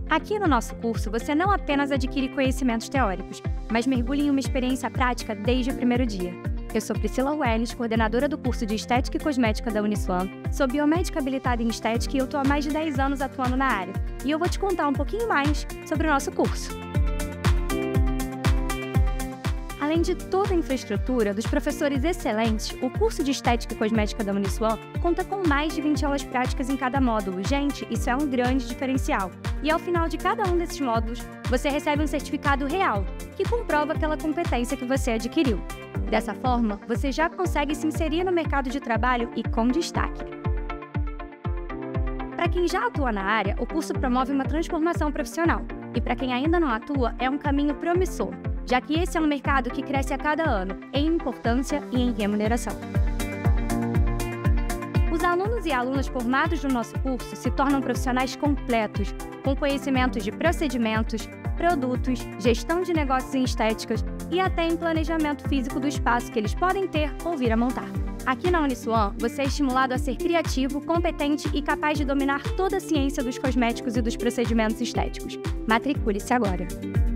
Aqui no nosso curso, você não apenas adquire conhecimentos teóricos, mas mergulha em uma experiência prática desde o primeiro dia. Eu sou Priscila Welles, coordenadora do curso de Estética e Cosmética da Uniswan, sou biomédica habilitada em Estética e eu estou há mais de 10 anos atuando na área. E eu vou te contar um pouquinho mais sobre o nosso curso. Além de toda a infraestrutura dos professores excelentes, o curso de Estética e Cosmética da Uniswan conta com mais de 20 aulas práticas em cada módulo. Gente, isso é um grande diferencial. E ao final de cada um desses módulos, você recebe um certificado real, que comprova aquela competência que você adquiriu. Dessa forma, você já consegue se inserir no mercado de trabalho e com destaque. Para quem já atua na área, o curso promove uma transformação profissional. E para quem ainda não atua, é um caminho promissor, já que esse é um mercado que cresce a cada ano, em importância e em remuneração. Os alunos e alunas formados no nosso curso se tornam profissionais completos, com conhecimentos de procedimentos, produtos, gestão de negócios em estéticas e até em planejamento físico do espaço que eles podem ter ou vir a montar. Aqui na Uniswan, você é estimulado a ser criativo, competente e capaz de dominar toda a ciência dos cosméticos e dos procedimentos estéticos. Matricule-se agora!